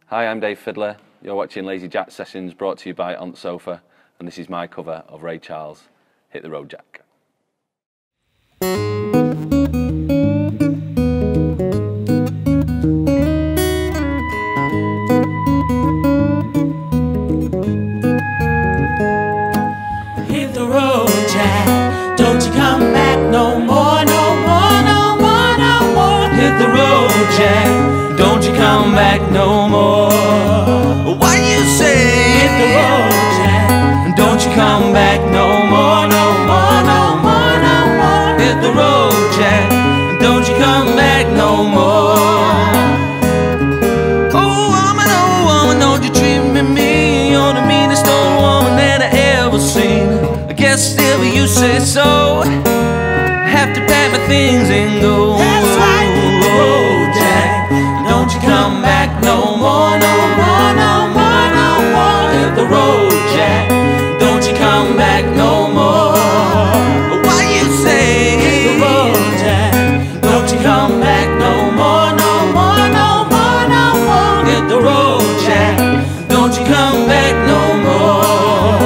Hi, I'm Dave Fiddler. You're watching Lazy Jack Sessions, brought to you by On The Sofa, and this is my cover of Ray Charles, Hit the Road Jack. Hit the road, Jack. Don't you come back no more, no more, no more, no more. Hit the road, Jack. Don't you come back no more. Why you say hit the road, Jack? Don't you come back no more, no more, no more, no more. Hit the road, Jack. Don't you come back no more. Oh woman, don't you treat me mean. You're the meanest old woman that I ever seen. I guess if you say so, I have to pack my things and go. That's right, hit the road, Jack. Don't you come back no more, no more, no more, no more. Hit the road, Jack. Don't you come back no more. Why you say hit the road, Jack? Don't you come back no more, no more, no more, no more. Hit the road, Jack. Don't you come back no more.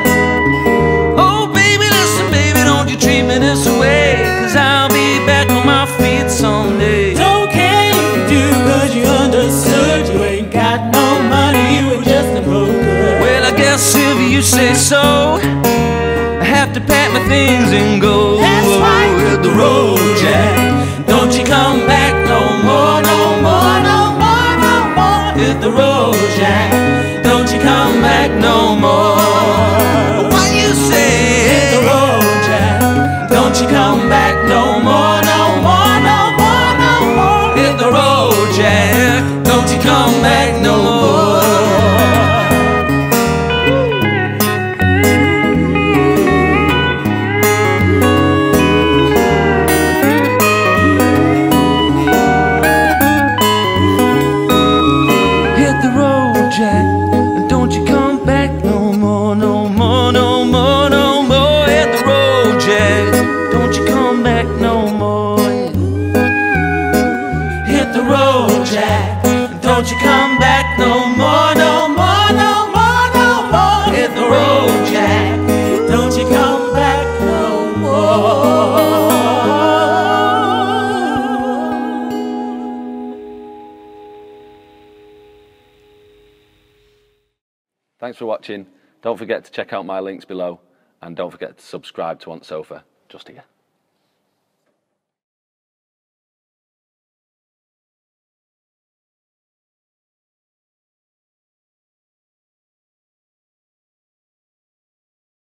Oh baby, listen baby, don't you treat me this way, 'cause I'll be back on my feet someday. Don't care if you do, 'cause you understood. You ain't got no money, you were just a broker. Well, I guess if you say so, I have to pack my things and go. That's right, hit the road, Jack. Don't you come back no more, no more, no more, no more. Hit the road, Jack. Don't you come back no more. Why you say hit the road, Jack? Don't you come back no more, no more, no more, no more. Hit the road, Jack. Don't you come back no more. Hit the road, Jack. Don't you come back no more, no more, no more, no more. Hit the road, Jack. Don't you come back no more. Hit the road, Jack. Don't you come back no more, no more, no more, no more. Hit the road, Jack. Don't you come back no more. Thanks for watching. Don't forget to check out my links below, and don't forget to subscribe to On The Sofa, just here.